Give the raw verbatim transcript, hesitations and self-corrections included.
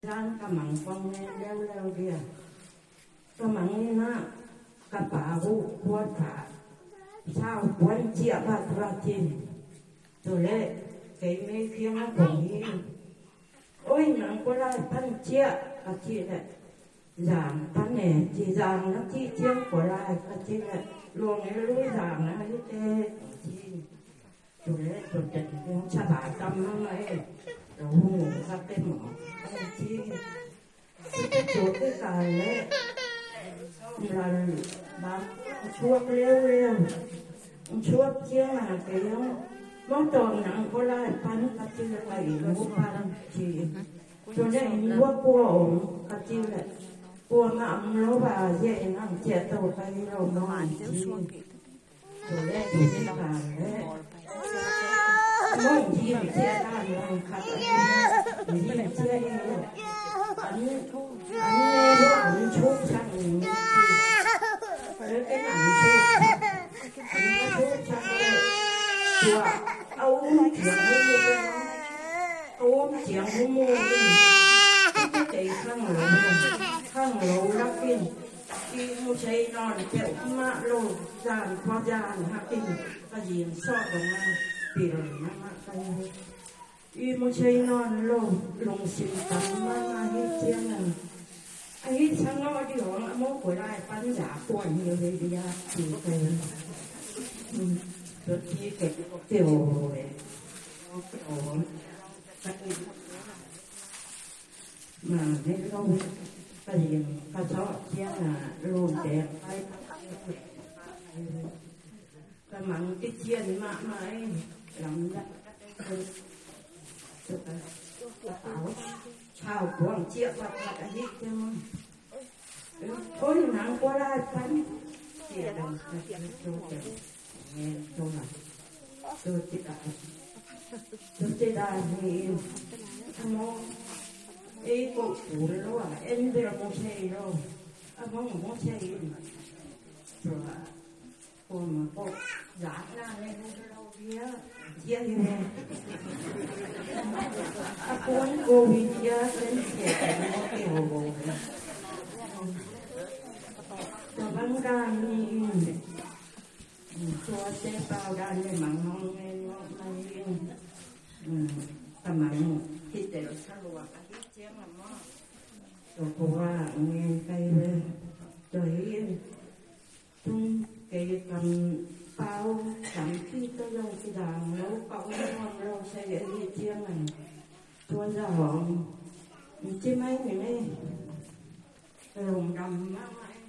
gian cả mảng phong nghe leo leo kia cả mảng như na cả bà vụ quạt thả sao quấn chia bát ra trên rồi lệ cái mấy khiêng nó cũng đi ôi nắng có lại phân chia cả chị này giảm phân này chỉ giảm nó chi chiếm của lại cả chị này luôn cái lối giảm nó như thế chị rồi lệ rồi chật nó cha bà tâm nó này rồi ngủ ra cái mỏ chị chỗ cái cài lệ là bác chuột leo leo chuột chia là cái nó tròn nặng có lại pan cắt chia lại mua pan chỉ cho nên mua cua ổn cắt chia lại cua ngậm nó và dễ nặng chè tàu cái đầu nó ăn chỉ rồi đấy thì cái là đấy mong gì mà chia ra làm cắt gì mà chia đi anh anh nghe anh chốt sang cái cái này chốt anh chốt sang chùa ôm chuyện mua ôm chuyện mua cái cái khăn lụa khăn lụa lắc pin khi mua xây non kẹo mạ lô dàn khoa dàn hạ pin cái gì sọt đồng năng bì rồi nó mạ cái y mua xây non lô lồng xịn tắm mà mà hết chiên này anh hết sang nó đi hưởng mua của lại bán giả quần nhiều đấy đi ra thì cái rồi thì cái tiểu này tiểu mà cái không cái gì cái chó kia là luôn đẹp cái cái mặn cái chiên mà mà ấy làm ra cái áo chào quảng chia bạc bạc cái gì chứ ôi nắng quá lại bánh thì làm cái chỗ đẹp nghe chỗ nào tôi chỉ đã tôi chỉ đã thìamo ấy cô phụ đó à em bây giờ cô chơi đâu à không có chơi rồi cô mà cô giả ra lên đâu kia kia gì nè à cô cô bị kia lên kia nó kêu cô rồi băng gan đi chua xe bao đan để mặn ngon nghe ngon này tầm mặn thịt để nó sao rồi cả hết chén làm mó rồi cô qua nghe cây lên rồi tung cây cầm bao chậm khi tới đâu cái đàn nấu cọng ngon đâu xe để đi chén này chua ra hòn chứ mấy người này lồng đầm má